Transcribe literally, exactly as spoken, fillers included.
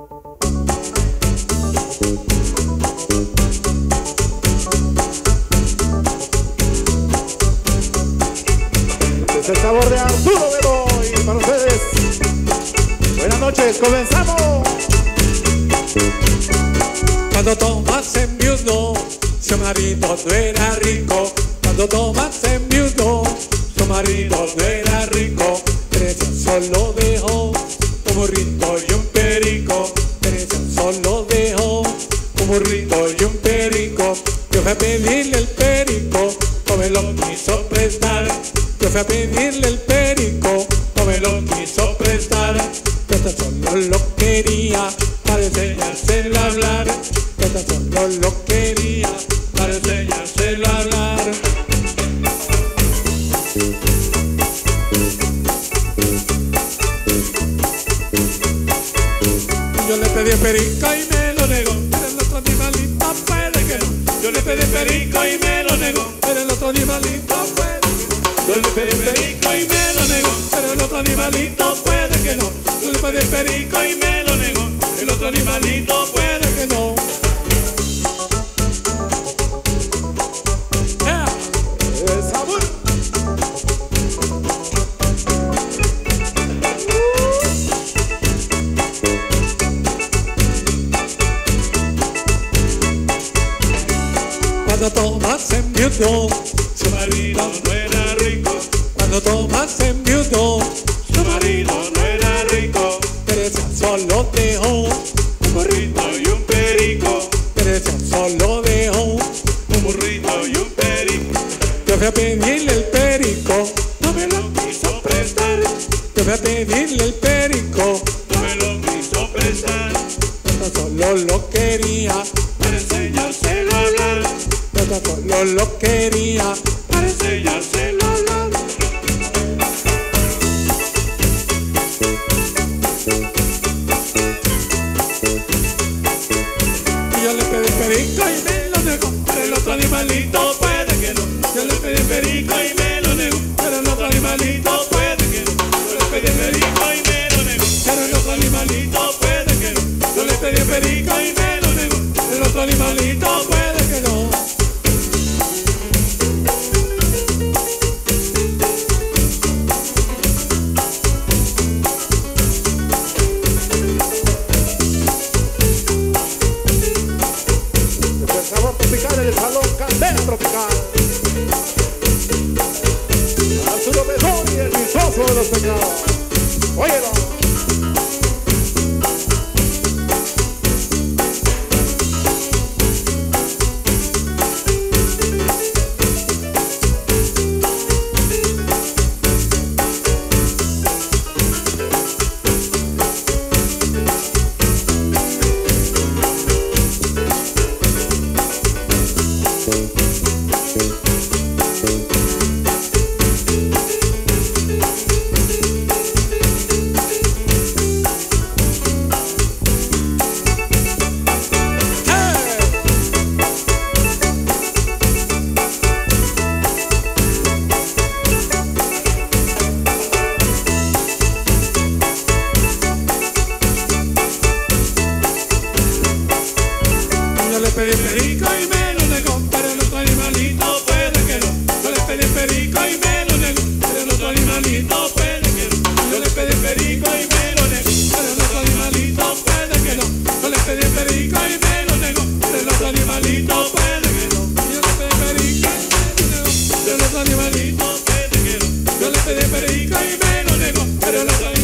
Es el sabor de Arturo Bedoy para ustedes. Buenas noches, comenzamos. Cuando Tomás enviudó, su marido no era rico. Cuando Tomás enviudó, su marido no era rico. Teresa solo dejó un burrito y un perico. Teresa solo dejó un burrito y un perico. Yo fui a pedirle el perico, no me lo quiso prestar. Yo fui a pedirle el perico, no me lo quiso prestar. Yo tan solo lo quería para enseñárselo a hablar. Yo tan solo lo quería para enseñárselo a hablar. Yo le pedí perico y me lo negó, pero el otro animalito puede que no. Yo le pedí perico y me lo negó, pero el otro animalito puede que no. Yo le pedí perico y me lo negó, pero el otro animalito puede que no. Yo le pedí perico y me lo negó, el otro animalito puede que no. Yeah. El sabor. Cuando Tomás enviudó, su marido no era rico. Cuando Tomás enviudó, su marido no era rico. Teresa solo dejó un burrito y un perico. Teresa solo dejó un burrito y un perico. Yo fui a pedirle el perico, no me lo quiso prestar. Yo fui a pedirle el perico, no me lo quiso prestar. Yo solo lo quería para enseñárselo a hablar. Yo tan solo lo quería para enseñárselo a hablar. Y yo le pedí perico y me lo negó, pero el otro animalito puede que no. Yo le pedí perico y me lo negó, pero el otro animalito puede que no. Yo le pedí perico y me lo negó, pero el otro animalito puede que no. Yo le pedí perico y me lo negó, pero el otro animalito puede que no. Es el sabor tropical en el salón Candela Tropical. Arturo Bedoy, el visoso de los pecados. Óyelo. Yo le pedí perico y me lo negó, pero el otro animalito puede que no. Yo le pedí perico y me lo negó, pero el otro animalito puede que no. Yo le pedí perico y me lo negó, pero el otro animalito puede que no. Yo le pedí perico y me lo negó, pero el otro animalito puede que no. Yo le pedí perico y me lo negó, pero el otro animalito puede que no. Yo le pedí perico y me lo negó, pero el otro